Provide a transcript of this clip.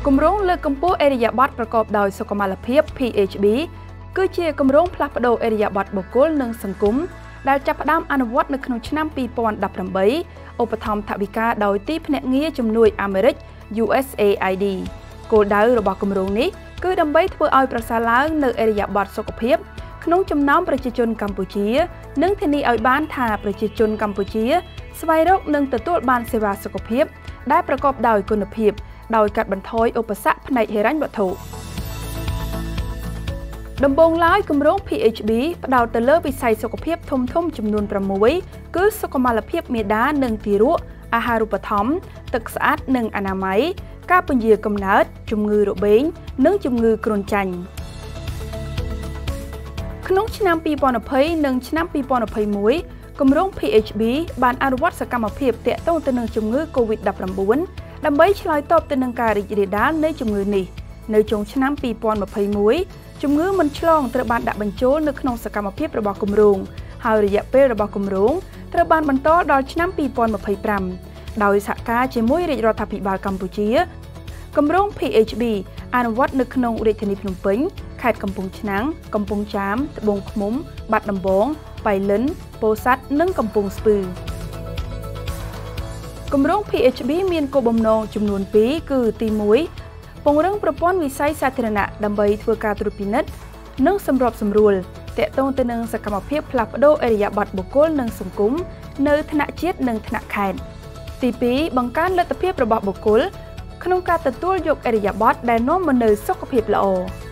គម្រោងលើកកម្ពស់ឥរិយាបថប្រកបដោយសុខុមាលភាព PHB គឺជាគម្រោងផ្លាស់ប្តូរឥរិយាបថបុគ្គលនិងសង្គមដែលចាប់ផ្ដើមអនុវត្តនៅក្នុងឆ្នាំ 2018 ឧបត្ថម្ភថវិកាដោយទីភ្នាក់ងារជំនួយអាមេរិក USAID គោលដៅរបស់គម្រោងនេះគឺដើម្បីធ្វើឲ្យប្រសើរឡើងនូវឥរិយាបថសុខភាពក្នុងចំណោមប្រជាជនកម្ពុជានិងធានាឲ្យបានថាប្រជាជនកម្ពុជាស្វែងរកនិងទទួលបានសេវាសុខភាពដែលប្រកបដោយគុណភាពដោយកាត់បន្ថយឧបសគ្គផ្នែកហិរញ្ញវត្ថុដំបូងឡើយគម្រោង PHB ផ្ដោតទៅលើវិស័យសុខភាពធំៗចំនួន6គឺសុខុមាលភាពមាតានិងទារកអាហារូបត្ថម្ភទឹកស្អាតនិងអនាម័យការពន្យាកំណើតជំងឺរបេងនិងជំងឺគ្រុនចាញ់ក្នុងឆ្នាំ 2020 និងឆ្នាំ 2021 គម្រោង PHB បានអនុវត្តសកម្មភាពទាក់ទងទៅនឹងជំងឺ COVID-19 ដើម្បីឆ្លើយតបទៅនឹងការរីករាលដាលនៃជំងឺនេះនៅចុងឆ្នាំ 2021 ជំងឺមិនឆ្លងត្រូវបានដាក់បញ្ចូលនៅក្នុងសកម្មភាពរបស់គម្រោងហើយរយៈពេលរបស់គម្រោងត្រូវបានបន្តដល់ឆ្នាំ 2025 ដោយសហការជាមួយរាជរដ្ឋាភិបាលកម្ពុជាគម្រោង PHB អនុវត្តនៅក្នុងរាជធានីភ្នំពេញខេត្តកំពង់ឆ្នាំងកំពង់ចាមត្បូងឃ្មុំបាត់ដំបងបៃលិនពោធិ៍សាត់និងកំពង់ស្ពឺគម្រោង PHB មានគោលបំណងចំនួន2គឺទី1ពង្រឹងប្រព័ន្ធវិស័យសាធារណៈដើម្បីធ្វើការត្រួតពិនិត្យនិងសម្របសម្រួលទាក់ទងទៅនឹងសកម្មភាពផ្លាស់ប្តូរឥរិយាបថបុគ្គលនិងសង្គមនៅថ្នាក់ជាតិនិងថ្នាក់ខេត្តទី2បង្កើនលទ្ធភាពរបស់បុគ្គលក្នុងការទទួលយកឥរិយាបថដែលនាំមកនូវសុខភាពល្អ